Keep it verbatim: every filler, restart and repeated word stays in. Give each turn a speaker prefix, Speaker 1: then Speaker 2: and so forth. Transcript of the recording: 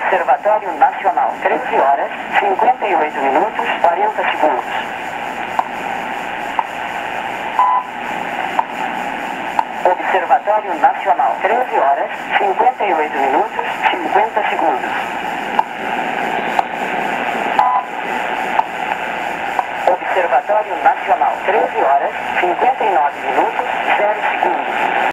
Speaker 1: Observatório Nacional, treze horas, cinquenta e oito minutos, quarenta segundos. Observatório Nacional, treze horas, cinquenta e oito minutos, cinquenta segundos. Observatório Nacional, treze horas, cinquenta e nove minutos, zero segundos.